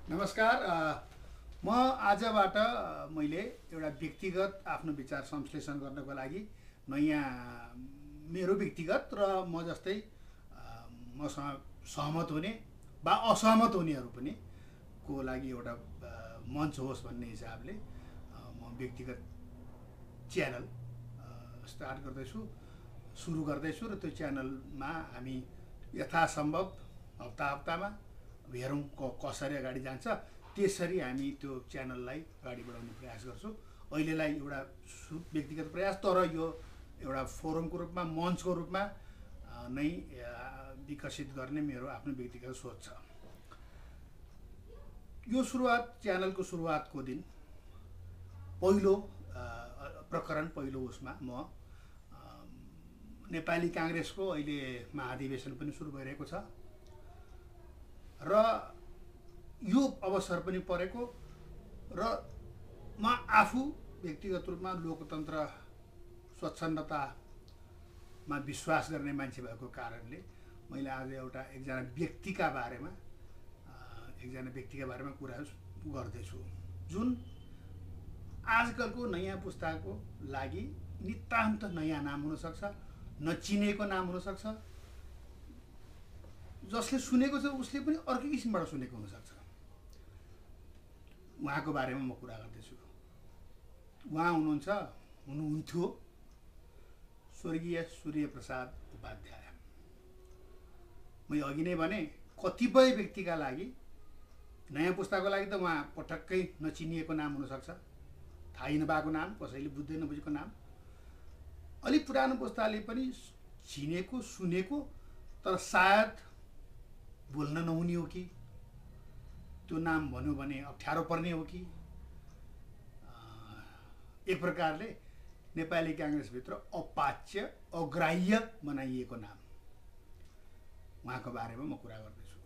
नमस्कार। म आजबाट मैले एउटा व्यक्तिगत आफ्नो विचार संश्लेषण गर्नको लागि नयाँ मेरो व्यक्तिगत र म जस्तै मसँग सहमत हुने वा असहमत हुनेहरू पनि को लागि एउटा मञ्च होस् भन्ने हिसाबले म व्यक्तिगत च्यानल स्टार्ट गर्दैछु, सुरु गर्दैछु र त्यो च्यानलमा हामी यथासम्भव हप्तामा हेरौँ कसरी अगाडि जान्छ, त्यसरी हामी त्यो च्यानललाई अगाडि बढाउने प्रयास गर्छौँ। अहिलेलाई एउटा व्यक्तिगत प्रयास, तर यो एउटा फोरमको रूपमा, मञ्चको रूपमा नै विकसित गर्ने मेरो आफ्नो व्यक्तिगत सोच छ। यो च्यानलको सुरुवातको दिन पहिलो प्रकरण, पहिलो उसमा म नेपाली काङ्ग्रेसको अहिले महाधिवेशन पनि सुरु भइरहेको छ र यो अवसर पनि परेको र म आफू व्यक्तिगत रूपमा लोकतन्त्र, स्वच्छन्दतामा विश्वास गर्ने मान्छे भएको कारणले मैले आज एकजना व्यक्तिका बारेमा कुरा गर्दैछु, जुन आजकलको नयाँ पुस्ताको लागि नितान्त नयाँ नाम हुनसक्छ, नचिनेको नाम हुनसक्छ, जसले सुनेको छ उसले पनि अर्कै किसिमबाट सुनेको हुनसक्छ। उहाँको बारेमा म कुरा गर्दैछु। उहाँ हुनुहुन्थ्यो स्वर्गीय सूर्यप्रसाद उपाध्याय। मैले अघि नै भने कतिपय व्यक्तिका लागि, नयाँ पुस्ताको लागि त उहाँ पटक्कै नचिनिएको नाम हुनसक्छ, थाहै नपाएको नाम, कसैले बुझ्दै नबुझेको नाम। अलिक पुरानो पुस्ताले पनि चिनेको, सुनेको, तर सायद बोल्न नहुने हो कि, त्यो नाम भन्यो भने अप्ठ्यारो पर्ने हो कि, एक प्रकारले नेपाली काङ्ग्रेसभित्र अपाच्य, अग्राह्य बनाइएको नाम, उहाँको बारेमा म कुरा गर्दैछु।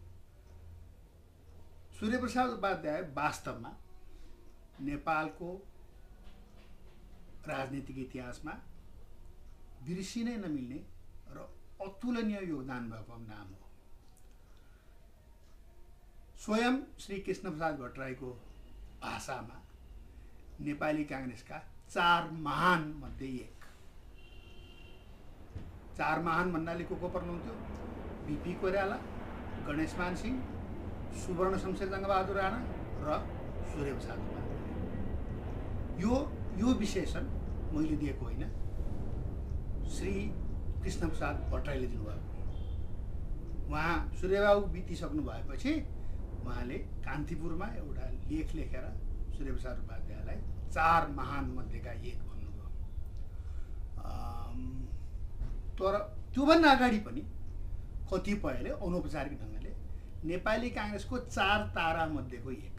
सूर्यप्रसाद उपाध्याय वास्तवमा नेपालको राजनीतिक इतिहासमा बिर्सिनै नमिल्ने र अतुलनीय योगदान भएको नाम हो। स्वयं श्री कृष्णप्रसाद भट्टराईको भाषामा नेपाली काङ्ग्रेसका 4 महान मध्ये एक। 4 महान भन्नाले को पर्नुहुन्थ्यो? बीपी कोइराला, गणेशमान सिंह, सुवर्ण शमशेर जङ्गबहादुर राणा र सूर्यप्रसाद उपाध्याय। यो विशेषण मैले दिएको होइन, श्री कृष्णप्रसाद भट्टराईले दिनुभएको। उहाँ सूर्यबाबु बितिसक्नु भएपछि उहाँले कान्तिपुरमा एउटा लेख लेखेर सूर्यप्रसाद उपाध्यायलाई 4 महान मध्येका एक भन्नुभयो। तर त्योभन्दा अगाडि पनि कतिपयले अनौपचारिक ढङ्गले नेपाली काङ्ग्रेसको 4 तारा मध्येको एक।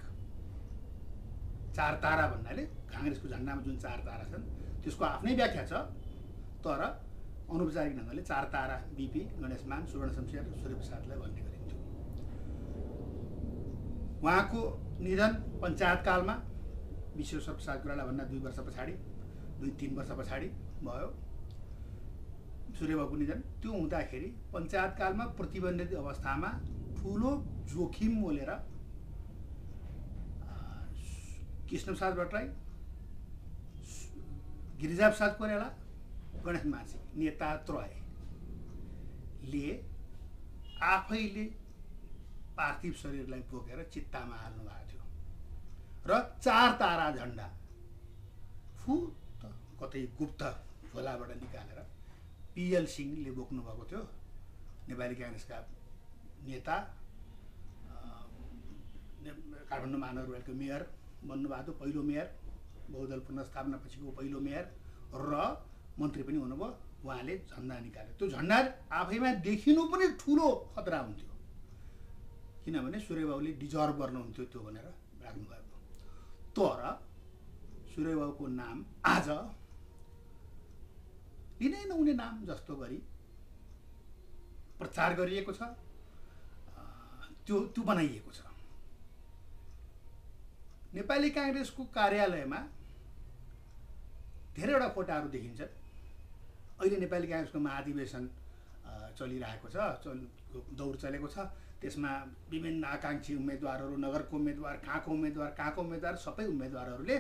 4 तारा भन्नाले काङ्ग्रेसको झन्डामा जुन 4 तारा छन् त्यसको आफ्नै व्याख्या छ, तर अनौपचारिक ढङ्गले 4 तारा बीपी, गणेशमान, सुवर्ण शमशेर, सूर्यप्रसादलाई भन्ने गरिन्थ्यो। उहाँको निधन पञ्चायतकालमा विश्वेश्वर प्रसाद कोइरालाभन्दा 2 वर्ष पछाडि, 2-3 वर्ष पछाडि भयो सूर्यबाबुको निधन। त्यो हुँदाखेरि पञ्चायतकालमा प्रतिबन्धित अवस्थामा ठुलो जोखिम मोलेर कृष्णप्रसाद भट्टराई, गिरिजाप्रसाद कोइराला, गणेशमान सिंह नेता त्रयले आफैले पार्थिव शरीरलाई बोकेर चित्तामा हाल्नु भएको थियो र 4 तारा झन्डा कतै गुप्त खोलाबाट निकालेर पिएल सिंहले बोक्नु भएको थियो। नेपाली काङ्ग्रेसका नेता, काठमाडौँ महानगरपालिकाको मेयर बन्नुभएको थियो, पहिलो मेयर, बहुदल पुनर्स्थापना पछिको पहिलो मेयर र मन्त्री पनि हुनुभयो। उहाँले झन्डा निकाल्यो। त्यो झन्डा आफैमा देखिनु पनि ठुलो खतरा हुन्थ्यो, किनभने सूर्यबाबुले डिजर्भ गर्नुहुन्थ्यो त्यो भनेर राख्नुभएको। तर सूर्यबाबुको नाम आज लिनै नहुने नाम जस्तो गरी प्रचार गरिएको छ, त्यो बनाइएको छ। नेपाली काङ्ग्रेसको कार्यालयमा धेरैवटा फोटाहरू देखिन्छन्। अहिले नेपाली काङ्ग्रेसको महाधिवेशन चलिरहेको छ, दौड चलेको छ। त्यसमा विभिन्न आकाङ्क्षी उम्मेदवारहरू, नगरको उम्मेदवार, कहाँको उम्मेदवार सबै उम्मेदवारहरूले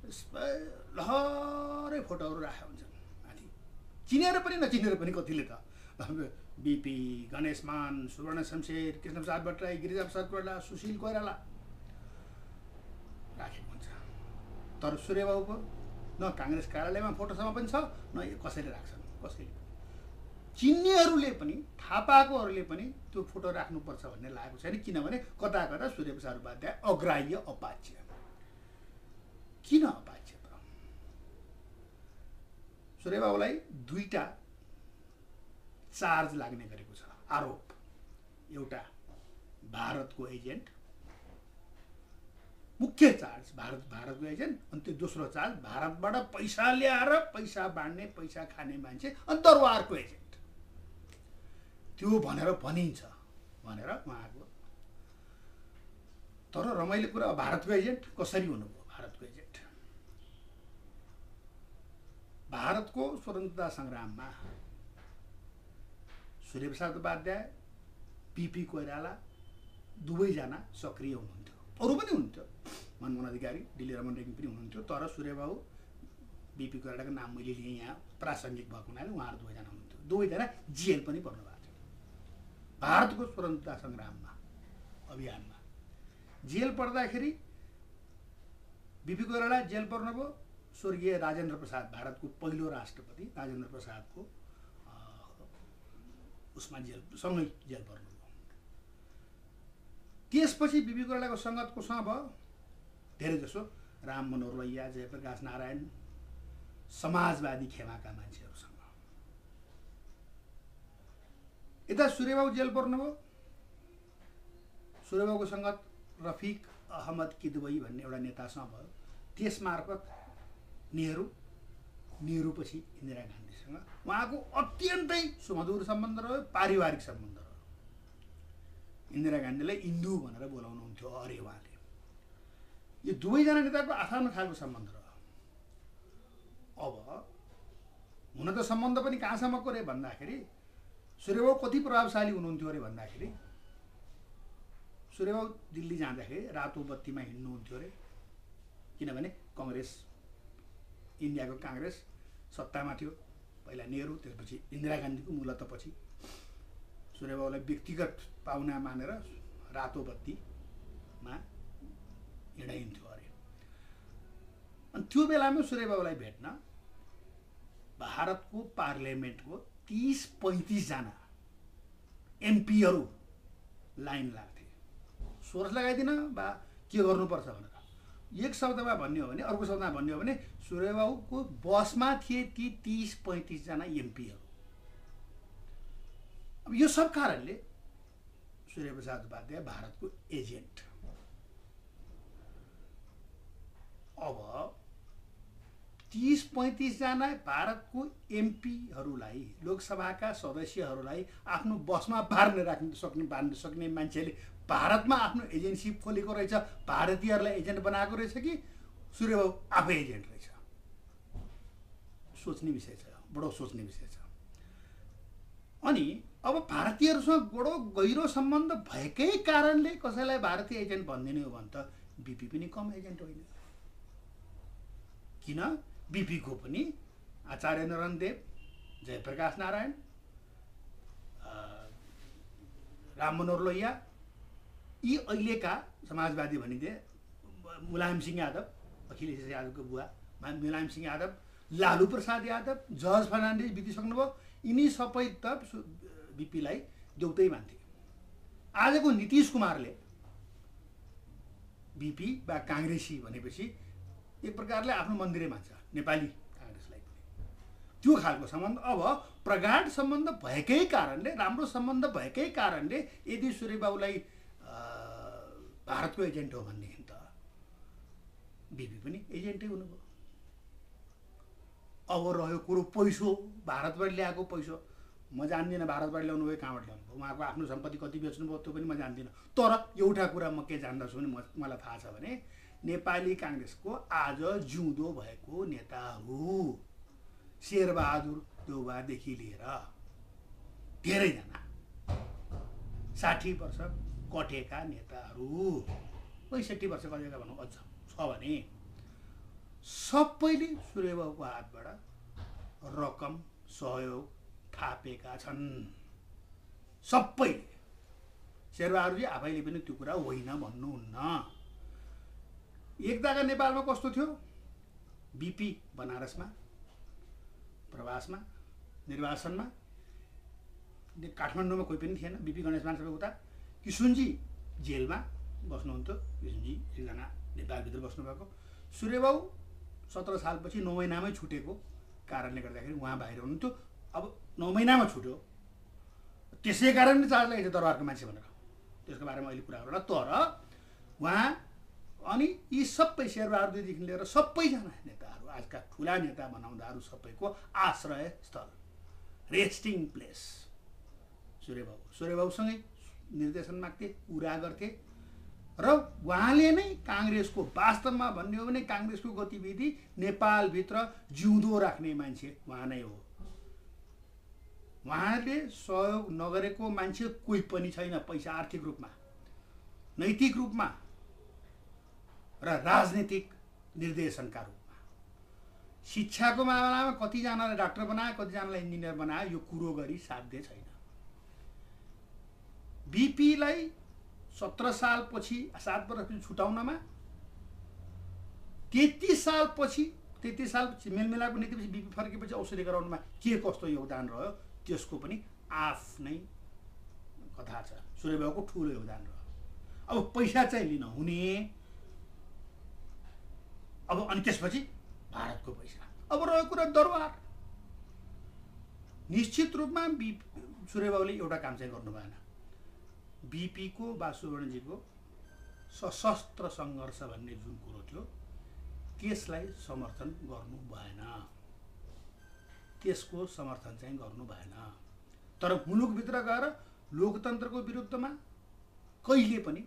लहरै फोटोहरू राखेका हुन्छन् माथि, चिनेर पनि नचिनेर पनि कतिले त बिपी, गणेश मान, सुवर्ण शमशेर, कृष्णप्रसाद भट्टराई, गिरिजाप्रसाद कोइराला, सुशील कोइराला राखेको हुन्छ। तर सूर्यबाबुको न काङ्ग्रेस कार्यालयमा फोटोसम्म पनि छ, न कसैले राख्छन्, कसैले चिन्नेहरूले पनि, थाहा पाएकोहरूले पनि त्यो फोटो राख्नुपर्छ भन्ने लागेको छैन। किनभने कता कता सूर्यप्रसाद उपाध्याय अग्राह्य, अपाच्य। किन अपाच्य त? सूर्यबाबुलाई दुईटा चार्ज लाग्ने गरेको छ, आरोप। एउटा भारतको एजेन्ट, मुख्य चार्ज भारतको एजेन्ट, अनि त्यो दोस्रो चार्ज भारतबाट पैसा ल्याएर पैसा बाँड्ने, पैसा खाने मान्छे अनि दरबारको एजेन्ट। त्यो भनेर भनिन्छ भनेर उहाँको। तर रमाइलो कुरा, भारतको एजेन्ट कसरी हुनुभयो? भारतको एजेन्ट भारतको स्वतन्त्रता सङ्ग्राममा सूर्यप्रसाद उपाध्याय, बिपी कोइराला दुवैजना सक्रिय हुनुहुन्थ्यो। अरू पनि हुनुहुन्थ्यो, मनमोहन अधिकारी, डिली रमन रेग्मी पनि हुनुहुन्थ्यो। तर सूर्यबाबु, बिपी कोइरालाको नाम मैले लिएँ यहाँ प्रासङ्गिक भएको हुनाले उहाँहरू दुवैजना हुनुहुन्थ्यो। दुवैजना जेल पनि पर्नु भएको थियो भारतको स्वतन्त्रता सङ्ग्राममा, अभियानमा। जेल पर्दाखेरि बिपी कोइराला जेल पर्नुभयो। स्वर्गीय राजेन्द्र प्रसाद, भारतको पहिलो राष्ट्रपति राजेन्द्र प्रसादको उसमा सँगै जेल पर्नुभयो। त्यसपछि बिपी कोइरालाको सङ्गत कोसँग भयो? धेरै जसो राम मनोहर लोहिया, जयप्रकाश नारायण, समाजवादी खेमाका मान्छेहरूसँग। यता सूर्यबाबु जेल पर्नुभयो। सूर्यबाबुको सङ्गत रफिक अहमद किदवई भन्ने एउटा नेतासँग भयो। त्यसमार्फत नेहरू पछि इन्दिरा गान्धीसँग उहाँको अत्यन्तै सुमधुर सम्बन्ध रह्यो, पारिवारिक सम्बन्ध रह्यो। इन्दिरा गान्धीलाई इन्दु भनेर बोलाउनुहुन्थ्यो अरे उहाँले। यो दुवैजना नेताको आफ्नो खालको सम्बन्ध रह्यो। अब हुन त सम्बन्ध पनि कहाँसम्मको रे भन्दाखेरि, सूर्यबाबु कति प्रभावशाली हुनुहुन्थ्यो अरे भन्दाखेरि, सूर्यबाबु दिल्ली जाँदाखेरि रातो बत्तीमा हिँड्नुहुन्थ्यो अरे। किनभने कङ्ग्रेस, इन्डियाको काङ्ग्रेस सत्तामा थियो। पहिला नेहरू, त्यसपछि इन्दिरा गान्धीको मूलतपछि सूर्यबाबुलाई व्यक्तिगत पाहुना मानेर रातो बत्तीमा हिँडाइन्थ्यो अरे। अनि त्यो बेलामा सूर्यबाबुलाई भेट्न भारतको पार्लियामेन्टको 30-35 जना एमपीहरू लाइन लाग्थे। सोर्स लगाइदिन बा के गर्नुपर्छ भनेर। एक शब्दमा भन्ने हो भने, अर्को शब्दमा भन्ने हो भने, सूर्यबाबुको बसमा थिए ती 30-35 जना एमपीहरू। अब यो सब कारणले सूर्यप्रसाद उपाध्याय भारतको एजेन्ट। अब 30-35 जना भारतको एमपीहरूलाई, लोकसभाका सदस्यहरूलाई आफ्नो बसमा बाँध्न सक्ने मान्छेले भारतमा आफ्नो एजेन्सी खोलेको रहेछ, भारतीयहरूलाई एजेन्ट बनाएको रहेछ कि सूर्यबाबु आफै एजेन्ट रहेछ? सोच्ने विषय छ, बडो सोच्ने विषय छ। अनि अब भारतीयहरूसँग बडो गहिरो सम्बन्ध भएकै कारणले कसैलाई भारतीय एजेन्ट भनिदिने हो भने त बिपी पनि कम एजेन्ट होइन। किन? बिपीको पनि आचार्य नारायण देव, जयप्रकाश नारायण, राम मनोहर लोहिया, यी अहिलेका समाजवादी भनिदिए मुलायम सिंह यादव, अखिलेश यादवको बुवा मुलायम सिंह यादव, लालू प्रसाद यादव, जर्ज फर्नान्डिस बितिसक्नुभयो। यिनी सबै त बिपीलाई देउतै मान्थे। आजको नीतिश कुमारले बिपी वा काङ्ग्रेसी भनेपछि एक प्रकारले आफ्नो मन्दिरै मान्छ, नेपाली काङ्ग्रेसलाई पनि त्यो खालको सम्बन्ध। अब प्रगाढ सम्बन्ध भएकै कारणले, राम्रो सम्बन्ध भएकै कारणले यदि सूर्यबाबुलाई भारतको एजेन्ट हो भनेदेखि त बिपी पनि एजेन्टै हुनुभयो। अब रह्यो कुरो पैसो, भारतबाट ल्याएको पैसो। म जान्दिनँ भारतबाट ल्याउनु भयो, कहाँबाट ल्याउनु भयो, उहाँको आफ्नो सम्पत्ति कति बेच्नुभयो त्यो पनि म जान्दिनँ। तर एउटा कुरा म के जान्दछु भने मलाई थाहा छ भने नेपाली काङ्ग्रेसको आज जिउँदो भएको नेताहरू, शेरबहादुर देउवादेखि लिएर धेरैजना 60 वर्ष कटेका नेताहरू 65 वर्ष कटेका भनौँ अझ छ भने सबैले सूर्यबाबुको हातबाट रकम सहयोग थापेका छन्। सबैले। शेरबहादुरजी आफैले पनि त्यो कुरा होइन भन्नुहुन्न। एक जग्गा नेपालमा कस्तो थियो, बीपी बनारसमा प्रवासमा निर्वासनमा, काठमाडौँमा कोही पनि थिएन, बीपी गणेशमान सबै उता, किशुनजी जेलमा बस्नुहुन्थ्यो, किशुनजी एकजना नेपालभित्र बस्नुभएको, सूर्यबाबु 17 सालपछि 9 महिनामै छुटेको कारणले गर्दाखेरि उहाँ बाहिर हुनुहुन्थ्यो। अब 9 महिनामा छुट्यो, त्यसै कारणले चार्ज लागेको दरबारको मान्छे भनेर, त्यसको बारेमा अहिले कुरा गरौँला। तर उहाँ अनि यी सबै शेरबहादुरदेखि लिएर सबैजना नेताहरू, आजका ठुला नेता बनाउँदाहरू सबैको आश्रय स्थल, रेस्टिङ प्लेस सूर्यबाबु। सूर्यबाबुसँगै निर्देशन माग्थे, कुरा गर्थे र उहाँले नै काङ्ग्रेसको, वास्तवमा भन्ने हो भने काङ्ग्रेसको गतिविधि नेपालभित्र जिउँदो राख्ने मान्छे उहाँ नै हो। उहाँले सहयोग नगरेको मान्छे कोही पनि छैन, पैसा आर्थिक रूपमा, नैतिक रूपमा र राजनीतिक निर्देशनका रूपमा। शिक्षाको मामलामा कतिजनालाई डाक्टर बनायो, कतिजनालाई इन्जिनियर बनायो, यो कुरो गरी साध्य छैन। बीपीलाई 17 सालपछि 7 वर्षपछि छुटाउनमा, 33 साल मेलमिलापको नीतिपछि बीपी फर्केपछि औषधि गराउनुमा के कस्तो योगदान रह्यो त्यसको पनि आफ्नै कथा छ। सूर्यबाबुको ठुलो योगदान रह्यो। अब पैसा चाहिँ लिन हुने, अब अनि त्यसपछि भारतको पैसा, अब रह्यो कुरा दरबार। निश्चित रूपमा सूर्यबाबुले एउटा काम चाहिँ गर्नु भएन, बीपीको वा सुवर्णजीको सशस्त्र सङ्घर्ष भन्ने जुन कुरो थियो त्यसलाई समर्थन गर्नु भएन, त्यसको समर्थन चाहिँ गर्नु भएन। तर मुलुकभित्र गएर लोकतन्त्रको विरुद्धमा कहिले पनि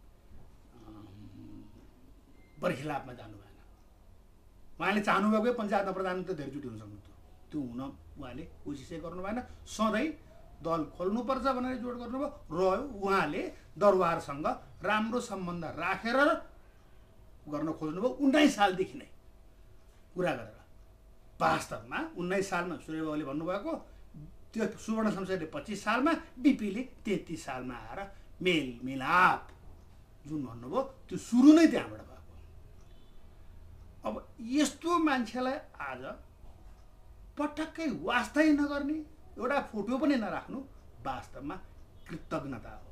बर्खिलाफमा जानु भएन। उहाँले चाहनुभएको पञ्चायतमा प्रधानमन्त्री धेरैचोटि हुन सक्नुहुन्थ्यो, त्यो हुन उहाँले कोसिसै गर्नु भएन। सधैँ दल खोल्नुपर्छ भनेर जोड गर्नुभयो। रह्यो उहाँले दरबारसँग राम्रो सम्बन्ध राखेर गर्न खोज्नुभयो 19 सालदेखि नै कुरा गरेर। वास्तवमा 19 सालमा सूर्यबाबुले भन्नुभएको, त्यो सुवर्ण शमशेरले 25 सालमा, बीपीले 33 सालमा आएर मेलमिलाप जुन भन्नुभयो त्यो सुरु नै त्यहाँबाट भएको। अब यस्तो मान्छेलाई आज पटक्कै वास्तै नगर्ने, एउटा फोटो पनि नराख्नु वास्तवमा कृतज्ञता हो,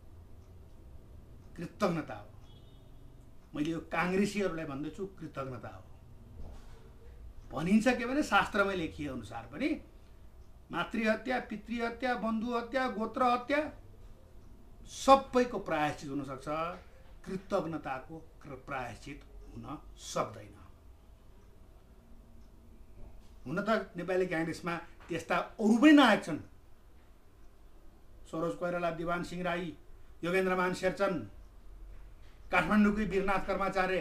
कृतज्ञता हो। मैले यो काङ्ग्रेसीहरूलाई भन्दैछु, कृतज्ञता हो। भनिन्छ के भने शास्त्रमा लेखिए अनुसार पनि मातृहत्या, पितृहत्या, बन्धु हत्या, गोत्र हत्या सबैको प्रायश्चित हुन सक्छ, कृतज्ञताको प्रायश्चित हुन सक्दैन। हुन त नेपाली काङ्ग्रेसमा त्यस्ता अरू पनि नायक छन्, सरोज कोइराला, दिवान सिंह राई, योगेन्द्रमान शेरचन, काठमाडौँकै वीरनाथ कर्माचार्य,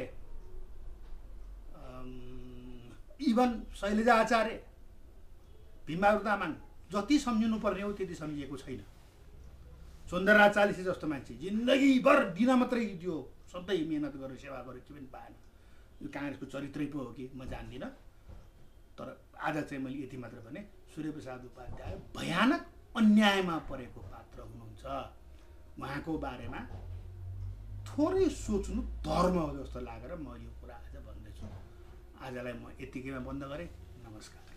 इभन शैलजा आचार्य, भीमबहादुर तामाङ, जति सम्झिनु पर्ने हो त्यति सम्झिएको छैन। सुन्दरराज चालिसे जस्तो मान्छे जिन्दगीभर दिन मात्रै दियो, सधैँ मेहनत गरेर सेवा गरेर के पनि पाएन। यो काङ्ग्रेसको चरित्रै पो हो कि म जान्दिनँ। तर आज चाहिँ मैले यति मात्र भने, सूर्यप्रसाद उपाध्याय भयानक अन्यायमा परेको पात्र हुनुहुन्छ। उहाँको बारेमा थोरै सोच्नु धर्म हो जस्तो लागेर म यो कुरा आज भन्दैछु। आजलाई म यतिकैमा बन्द गरेँ। नमस्कार।